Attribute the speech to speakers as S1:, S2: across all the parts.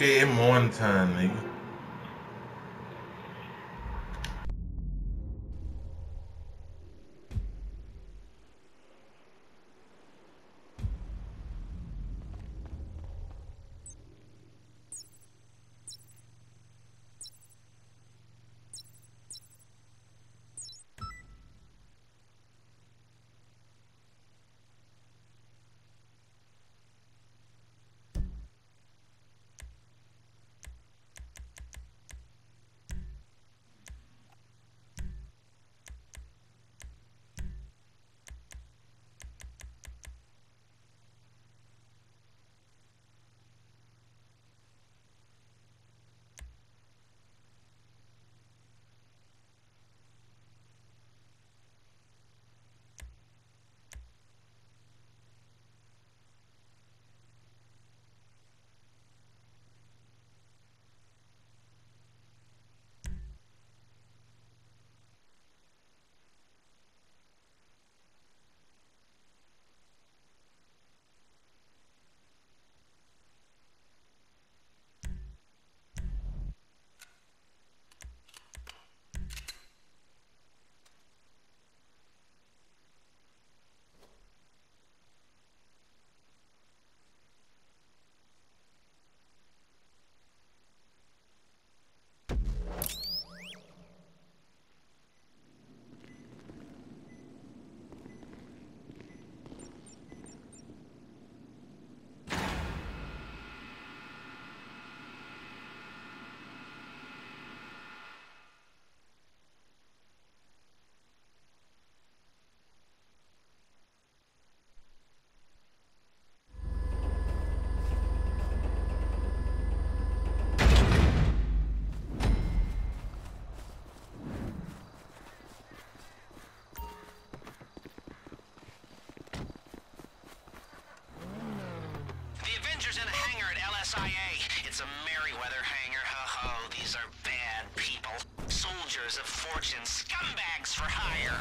S1: Shit, it morning time, nigga.
S2: The Avengers in a hangar at LSIA. It's a Merryweather hangar, ho-ho. These are bad people. Soldiers of fortune, scumbags for hire.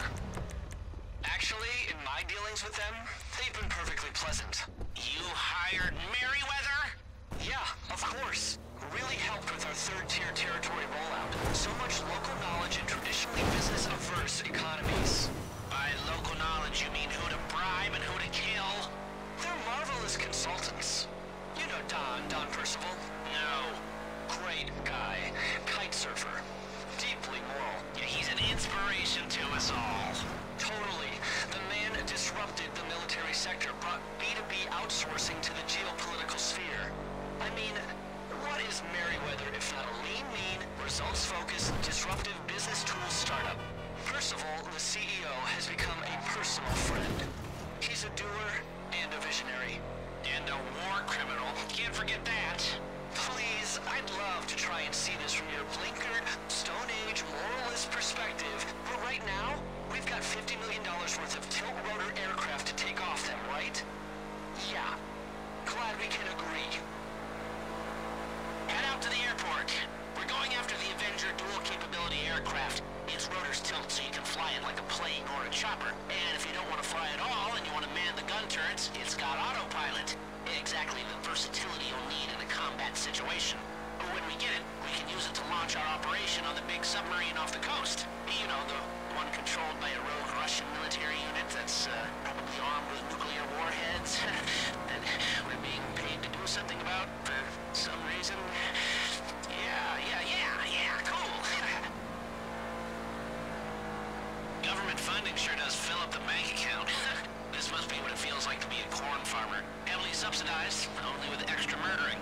S2: Actually, in my dealings with them, they've been perfectly pleasant. You hired Merryweather? Yeah, of course. Really helped with our third-tier territory rollout. So much local knowledge in traditionally business-averse economies. By local knowledge, you mean who to bribe and who to kill? They're marvelous consultants. You know Don Percival? No. Great guy. Kite surfer. Deeply moral. Yeah, he's an inspiration to us all. Totally. The man disrupted the military sector, brought B2B outsourcing to the geopolitical sphere. I mean, what is Merryweather if not a lean, mean, results-focused, disruptive business tools startup? Percival, the CEO, has become a personal friend. He's a doer and a visionary. And a war criminal. Can't forget that. Please, I'd love to try and see this from your blinkered, Stone Age, moralist perspective. But right now, we've got $50 million worth of tilt-rotor aircraft to take off them, right? Yeah. Glad we can agree. Head out to the airport. We're going after the Avenger dual-capability aircraft. Its rotors tilt so you can fly it like a plane or a chopper. And if you don't want to fly at all and you want to man the gun turrets, it's got autopilot. Exactly the versatility you'll need in a combat situation. But when we get it, we can use it to launch our operation on the big submarine off the coast. You know, the one controlled by a rogue Russian military unit that's probably armed with nuclear warheads that we're being paid to do something about for some reason. Yeah, cool. Government funding sure does fill up the bank account. This must be what it feels like to be a corn farmer. Heavily subsidized, only with extra murdering.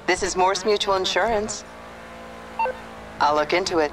S3: This is Morse Mutual Insurance. I'll look into it.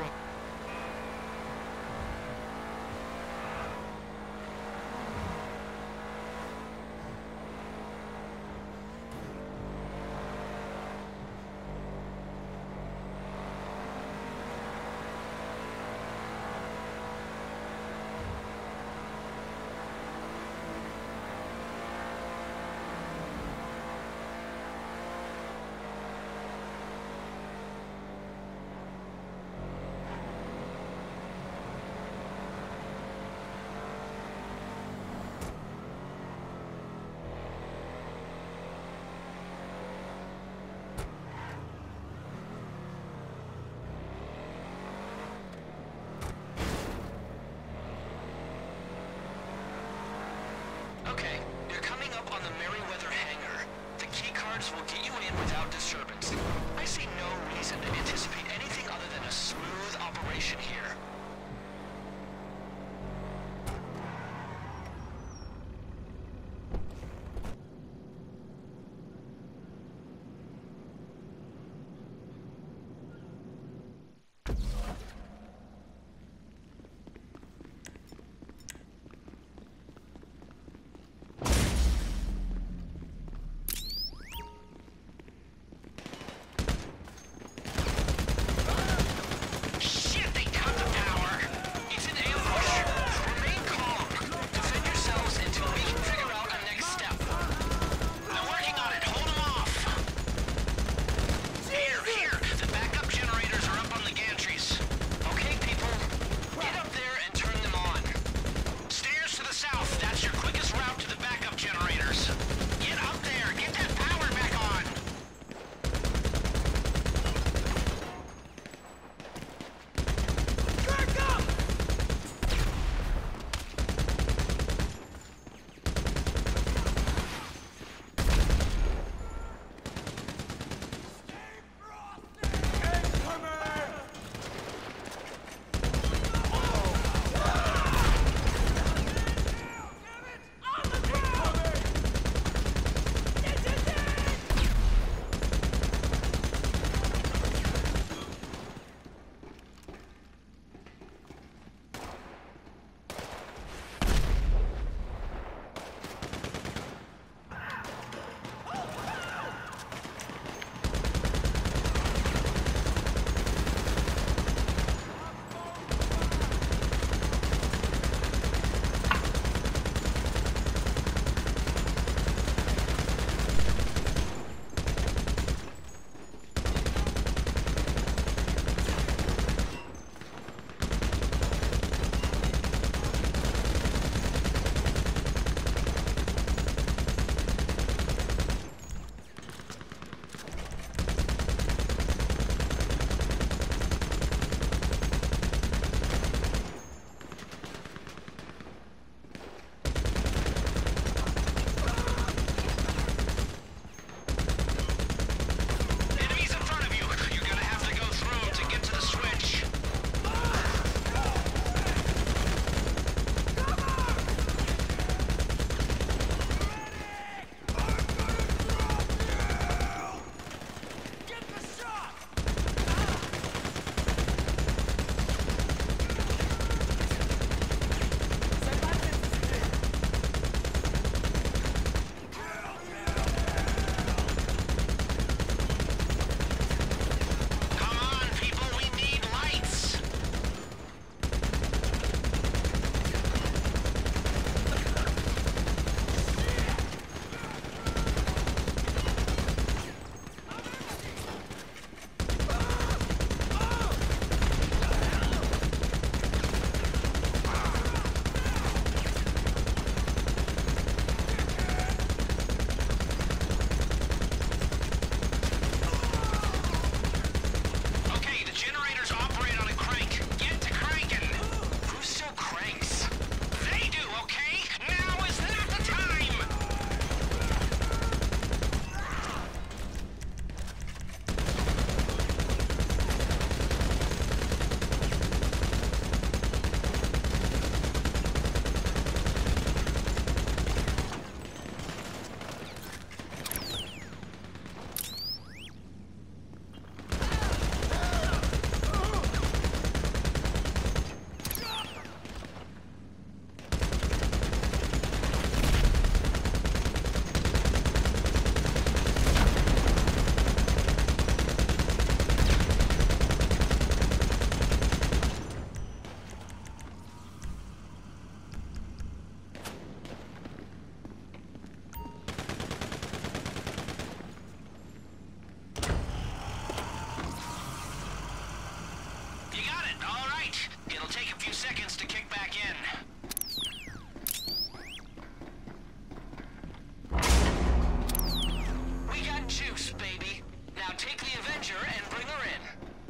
S2: take the Avenger and bring her in.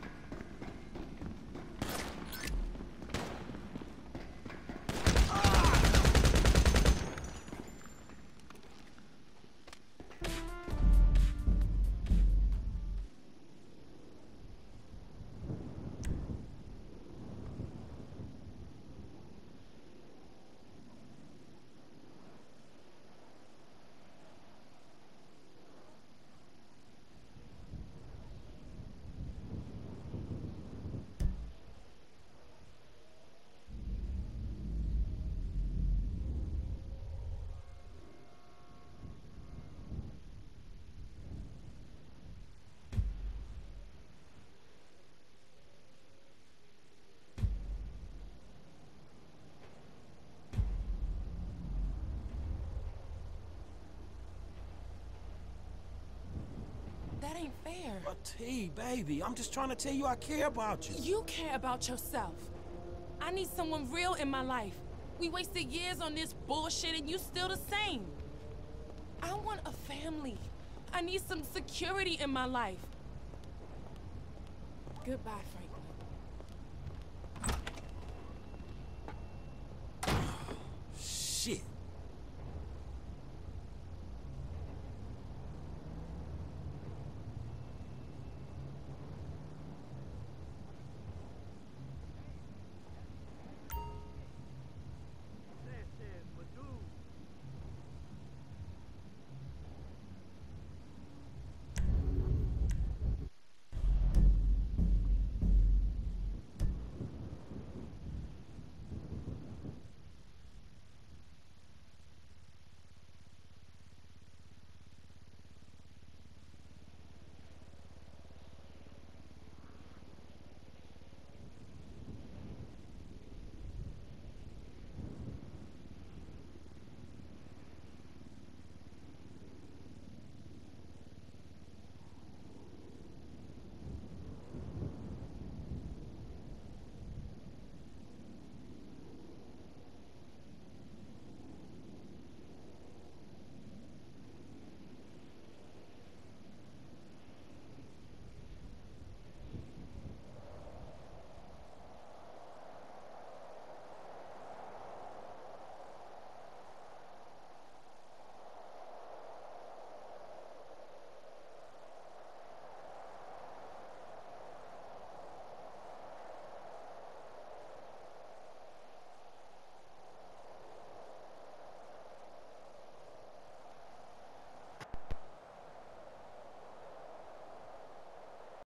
S4: That ain't fair.
S5: But T, baby, I'm just trying to tell you I care about you.
S4: You care about yourself. I need someone real in my life. We wasted years on this bullshit and you still the same. I want a family. I need some security in my life. Goodbye, friend.